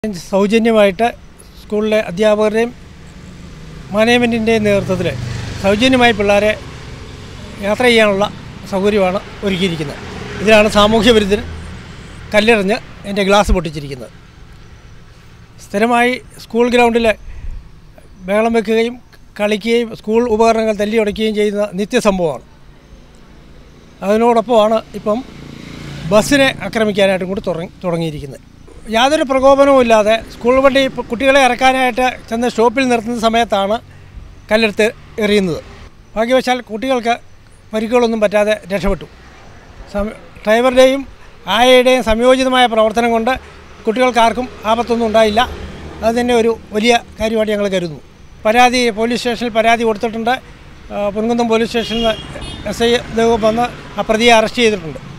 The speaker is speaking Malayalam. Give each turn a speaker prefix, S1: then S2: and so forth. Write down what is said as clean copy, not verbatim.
S1: സൗജന്യമായിട്ട് സ്കൂളിലെ അധ്യാപകരുടെയും മാനേജ്മെൻറ്റിൻ്റെയും നേതൃത്വത്തിൽ സൗജന്യമായി പിള്ളേരെ യാത്ര ചെയ്യാനുള്ള സൗകര്യമാണ് ഒരുക്കിയിരിക്കുന്നത്. ഇതിലാണ് സാമൂഹ്യ വിരുദ്ധൻ കല്ലെറിഞ്ഞ് എൻ്റെ ഗ്ലാസ് പൊട്ടിച്ചിരിക്കുന്നത്. സ്ഥിരമായി സ്കൂൾ ഗ്രൗണ്ടിൽ ബഹളം വെക്കുകയും കളിക്കുകയും സ്കൂൾ ഉപകരണങ്ങൾ തല്ലിയുടയ്ക്കുകയും ചെയ്യുന്ന നിത്യസംഭവമാണ്. അതിനോടൊപ്പമാണ് ഇപ്പം ബസ്സിനെ ആക്രമിക്കാനായിട്ടും കൂടി തുടങ്ങിയിരിക്കുന്നത്. യാതൊരു പ്രകോപനവും ഇല്ലാതെ സ്കൂൾ വണ്ടി കുട്ടികളെ ഇറക്കാനായിട്ട് ചെന്ന് സ്റ്റോപ്പിൽ നിർത്തുന്ന സമയത്താണ് കല്ലെടുത്ത് എറിയുന്നത്. ഭാഗ്യവശാൽ കുട്ടികൾക്ക് പരിക്കുകളൊന്നും പറ്റാതെ രക്ഷപ്പെട്ടു. ഡ്രൈവറുടെയും ആയയുടെയും സംയോജിതമായ പ്രവർത്തനം കൊണ്ട് കുട്ടികൾക്കാർക്കും ആപത്തൊന്നും ഉണ്ടായില്ല. അത് തന്നെ ഒരു വലിയ കാര്യമായിട്ട് ഞങ്ങൾ കരുതുന്നു. പോലീസ് സ്റ്റേഷനിൽ പരാതി കൊടുത്തിട്ടുണ്ട്. പൊൻകുന്നം പോലീസ് സ്റ്റേഷനിൽ നിന്ന് SI വന്ന് ആ പ്രതിയെ അറസ്റ്റ് ചെയ്തിട്ടുണ്ട്.